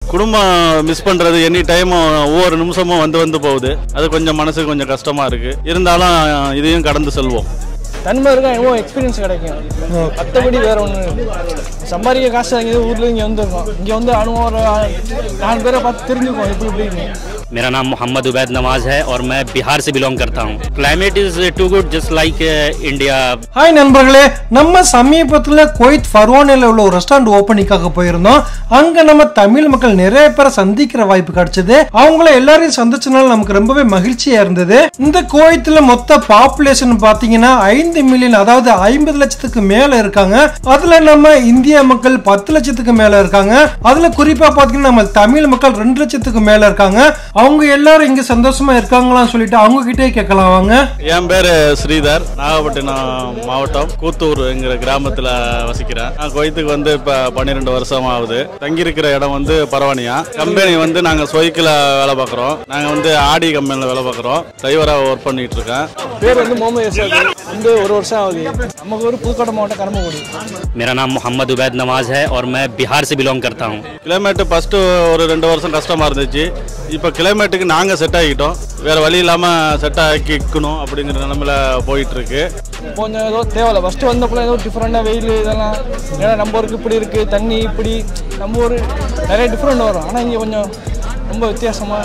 குடும்பம் மிஸ் பண்றது any time ஒவ்வொரு நிமிஷமும் வந்து போகுது. அது கொஞ்சம் மனசுக்கு கொஞ்சம் கஷ்டமா இருக்கு. இருந்தாலும் இதையும் கடந்து செல்வோம். தனிமை இருக்கா எவ்வளோ எக்ஸ்பீரியன்ஸ் கிடைக்கும். மற்றபடி வேற ஒன்று சம்பாதிக்க காசு வாங்கிது ஊரில் இங்கே வந்துருக்கோம். இங்கே வந்து அனுபவம் 4 பேரை பார்த்து தெரிஞ்சுக்கோம் எப்படி எப்படின்னு. मेरा नाम मोहम्मद उबैद नवाज है और मैं बिहार से बिलोंग करता हूँ. Climate is too good just like India. Hi நண்பர்களே, நம்ம சமீபத்தில் குவைத் ஃபர்வானில் உள்ள ஒரு ரெஸ்டாரண்ட் ஓப்பனிங்காக போயிருந்தோம். அங்க நம்ம தமிழ் மக்கள் நிறைய பேரை சந்திக்கிற வாய்ப்பு கிடைச்சது. அவங்கள எல்லாரையும் சந்திச்சனால நமக்கு ரொம்பவே மகிழ்ச்சியா இருந்தது. இந்த குவைத்தில் மொத்த பாப்புலேஷன் பாத்தீங்கன்னா 5 மில்லியன், அதாவது 50 லட்சத்துக்கு மேல இருக்காங்க. அதுல நம்ம இந்திய மக்கள் 10 லட்சத்துக்கு மேல இருக்காங்க. அதுல குறிப்பா பாத்தீங்கன்னா நம்ம தமிழ் மக்கள் 2 லட்சத்துக்கு மேல இருக்காங்க. அவங்க எல்லாரும் இங்க சந்தோஷமா இருக்காங்களான்னு சொல்லிட்டு அவங்க கிட்டே கேட்கலாம் வாங்க. என் பேரு ஸ்ரீதர், நாகப்பட்டினம் மாவட்டம் கூத்தூர் என்கிற கிராமத்துல வசிக்கிறேன். நான் குவைத்துக்கு வந்து இப்ப 12 வருஷம் ஆகுது. தங்கி இருக்கிற இடம் வந்து பரவானியா. கம்பெனி வந்து நாங்க சொய்க்கில வேலை பார்க்கறோம். நாங்க வந்து ஆடி கம்பெனில வேலை பார்க்கறோம். டிரைவரா ஒர்க் பண்ணிட்டு இருக்கேன். பேர் வந்து முகமது யசாக். வந்து 1 வருஷம் ஆகுது. நமக்கு ஒரு புதுக்கோட்டை மாவட்டம் கரும்புகுடி. मेरा नाम मोहम्मद उबैद नवाज है और मैं बिहार से बिलोंग करता हूँ. கிளைமேட் ஃபர்ஸ்ட் ஒரு 2 வருஷம் கஷ்டமா இருந்துச்சு. இப்போ கிளைமேட்டுக்கு நாங்க செட் ஆகிட்டோம். வேற வழி இல்லாம செட் ஆக்கிக்கணும் அப்படிங்கிற நிலைமையில போயிட்டு இருக்கு. கொஞ்சம் ஏதோ தேவையில்ல. ஃபர்ஸ்ட் வந்தப்போ ஏதோ டிஃப்ரெண்டாக வெயில் இதெல்லாம், ஏன்னா நம்ம ஊருக்கு இப்படி இருக்கு, தண்ணி இப்படி நம்ம ஊர் நிறைய டிஃப்ரெண்ட் வரும். ஆனால் இங்கே கொஞ்சம் ரொம்ப வித்தியாசமா.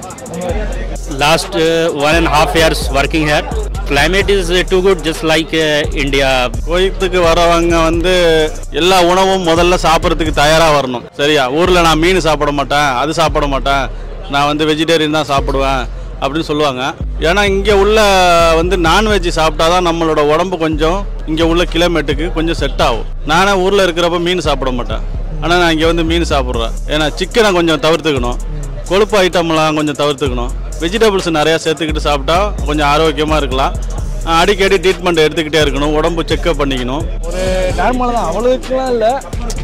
Last 1.5 years working here. Climate is too good just like India. குவைத்துக்கு வரவங்க வந்து எல்லா உணவும் முதல்ல சாப்பிட்றதுக்கு தயாரா வரணும். சரியா, ஊர்ல நான் மீன் சாப்பிட மாட்டேன், அது சாப்பிட மாட்டேன், நான் வந்து வெஜிடேரியன் தான் சாப்பிடுவேன் அப்படின்னு சொல்லுவாங்க. ஏன்னா இங்கே உள்ள வந்து நான்வெஜ் சாப்பிட்டாதான் நம்மளோட உடம்பு கொஞ்சம் இங்கே உள்ள கிளைமேட்டுக்கு கொஞ்சம் செட் ஆகும். நானே ஊரில் இருக்கிறப்ப மீன் சாப்பிட மாட்டேன், ஆனால் நான் இங்கே வந்து மீன் சாப்பிட்றேன். ஏன்னா சிக்கனை கொஞ்சம் தவிர்த்துக்கணும், கொழுப்பு ஐட்டம்லாம் கொஞ்சம் தவிர்த்துக்கணும், வெஜிடபிள்ஸ் நிறையா சேர்த்துக்கிட்டு சாப்பிட்டா கொஞ்சம் ஆரோக்கியமாக இருக்கலாம். அடிக்கடி ட்ரீட்மெண்ட் எடுத்துக்கிட்டே இருக்கணும், உடம்பு செக்அப் பண்ணிக்கணும். ஒரு நார்மலாக தான், அவ்வளோக்குலாம் இல்லை.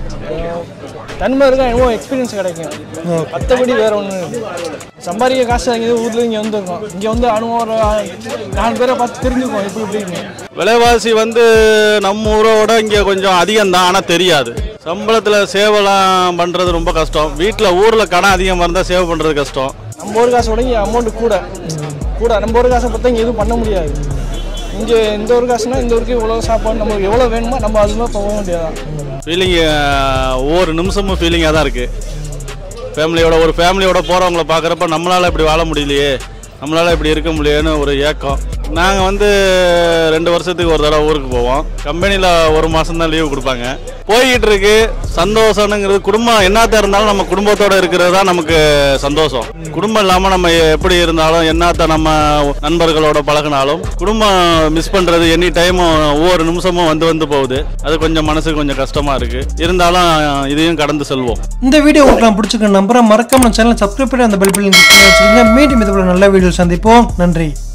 தனிமை இருக்கா எவ்வளோ எக்ஸ்பீரியன்ஸ் கிடைக்கும். மற்றபடி வேற ஒன்று சம்பாதிக்க காசு வாங்கிது ஊரில் இங்கே வந்துருக்கோம். இங்கே வந்து அனுபவம் 4 பேரை பார்த்து தெரிஞ்சுக்கோம் எப்படி எப்படின்னு. விலைவாசி வந்து நம்ம ஊரோட இங்கே கொஞ்சம் அதிகம்தான், ஆனால் தெரியாது. சம்பளத்தில் சேவெல்லாம் பண்ணுறது ரொம்ப கஷ்டம். வீட்டில் ஊரில் கடன் அதிகமாக இருந்தால் சேவ் பண்ணுறது கஷ்டம். நம்ம ஊர் காசோட இங்கே அமௌண்ட் கூட. நம்ம ஊர் காசை பார்த்தா இங்கே எதுவும் பண்ண முடியாது. இங்கே இந்த ஒரு காசுனா இந்த ஊருக்கு இவ்வளோ சாப்பாடு, நம்மளுக்கு எவ்வளோ வேணுமோ நம்ம அதுமாதிரி போக முடியாதான். ஃபீலிங் ஒவ்வொரு நிமிஷமும் ஃபீலிங்காக தான் இருக்குது. ஒரு ஃபேமிலியோட போகிறவங்கள பார்க்குறப்ப நம்மளால் இப்படி வாழ முடியலையே, நம்மளால் இப்படி இருக்க முடியலன்னு ஒரு ஏக்கம். நாங்கள் வந்து 2 வருஷத்துக்கு ஒரு தடவை ஊருக்கு போவோம். கம்பெனியில் 1 மாதம் தான் லீவு கொடுப்பாங்க. போய்கிட்டு இருக்கு. சந்தோஷம்ங்கிறது குடும்பம் என்னத்தான் இருந்தாலும் நம்ம குடும்பத்தோடு இருக்கிறது தான் நமக்கு சந்தோஷம். குடும்பம் இல்லாமல் நம்ம எப்படி இருந்தாலும் என்னத்தான் நம்ம நண்பர்களோட பழகினாலும் குடும்பம் மிஸ் பண்ணுறது எனி டைம் ஒவ்வொரு நிமிஷமும் வந்து போகுது. அது கொஞ்சம் மனசுக்கு கொஞ்சம் கஷ்டமா இருக்கு. இருந்தாலும் இதையும் கடந்து செல்வோம். இந்த வீடியோ உங்களுக்கு பிடிச்சிருக்க நம்புறேன். மறக்காம சேனல் சப்ஸ்கிரைப் பண்ணி அந்த பெல் பட்டன் கிளிக் பண்ணி வச்சுக்கோங்க. மீண்டும் இதுபோல நல்ல வீடியோ சந்திப்போம். நன்றி.